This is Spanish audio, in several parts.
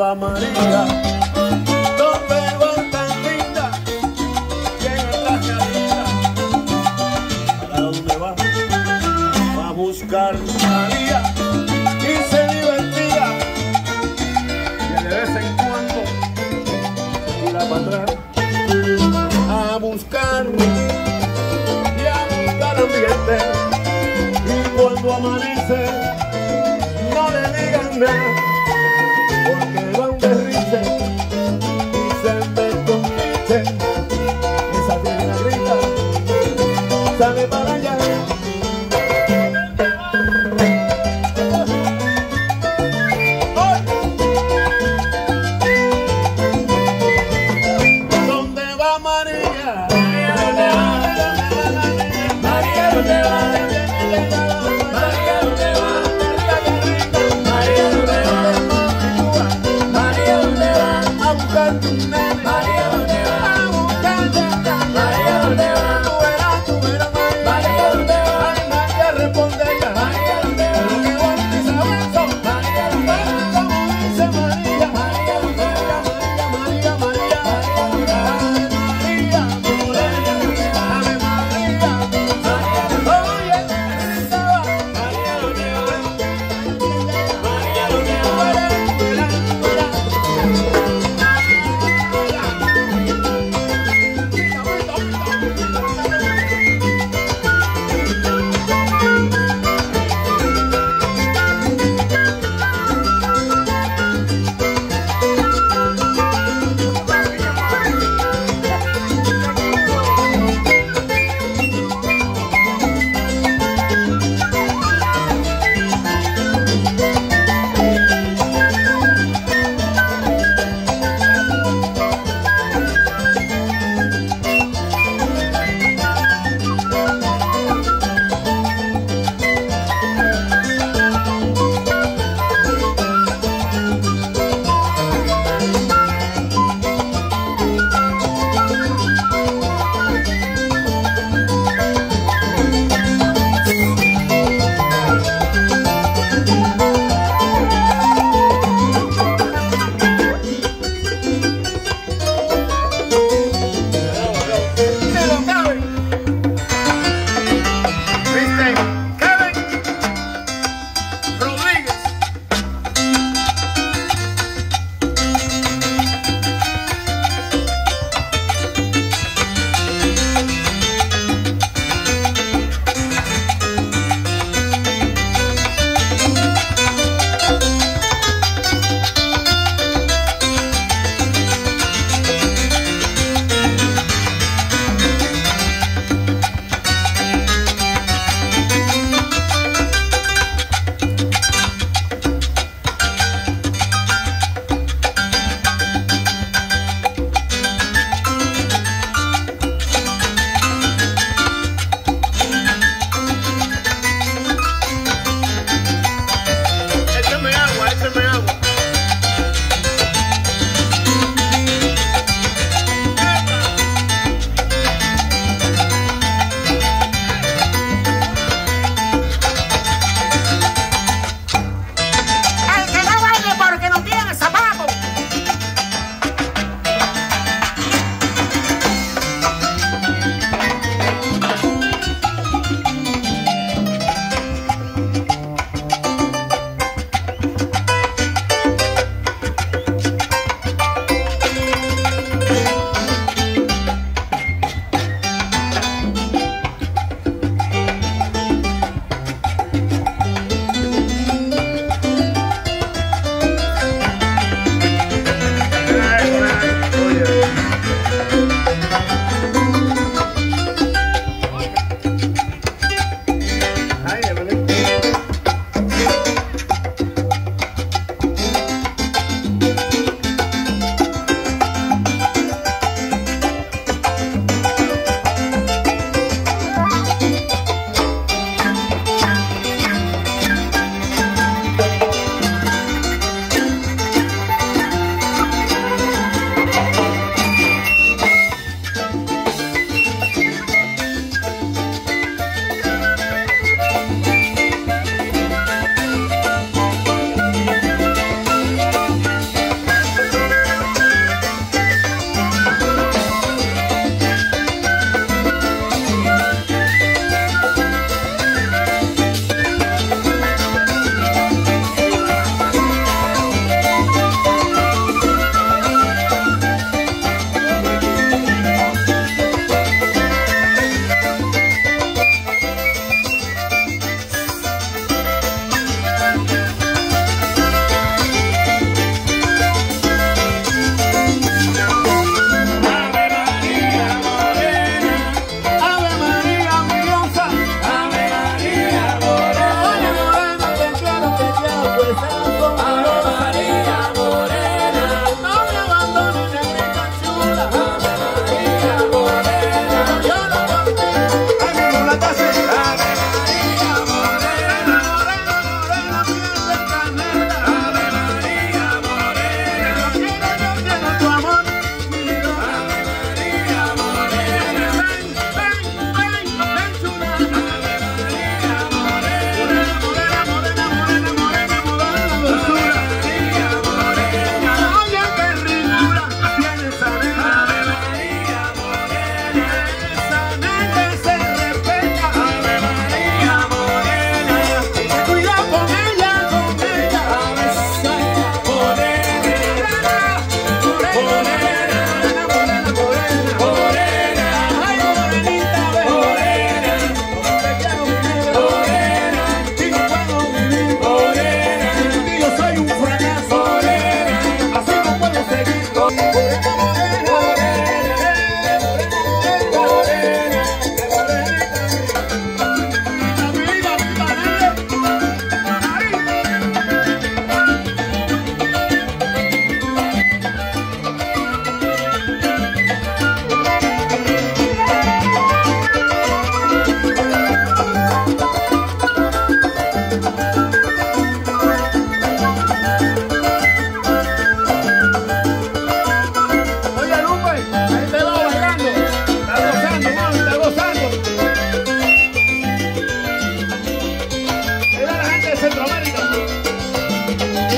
va María? ¿Dónde va tan linda? Llega en la carita. ¿Para dónde va? Va a buscar María y se divertía. Y de vez en cuando se tira para atrás a buscar ambiente. Y cuando amanece no le digan nada, porque va un derriche y se mete un biche. Esa tiene la grita, sale para allá. ¿Dónde va María?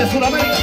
de Sudamérica.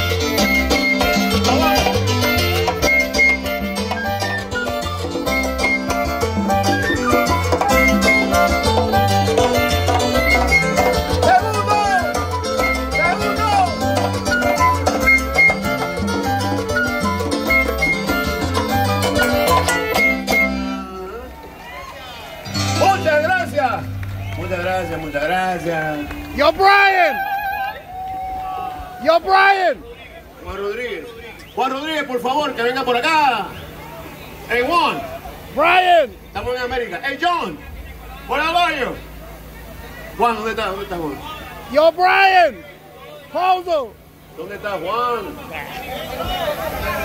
Muchas gracias. Yo, Brian. Yo, Brian. Juan Rodríguez, por favor, que venga por acá. Hey, Juan. Brian. Estamos en América. Hey, John. Where are you? Juan, ¿dónde está Juan? Yo, Brian. Pozo. ¿Dónde está Juan?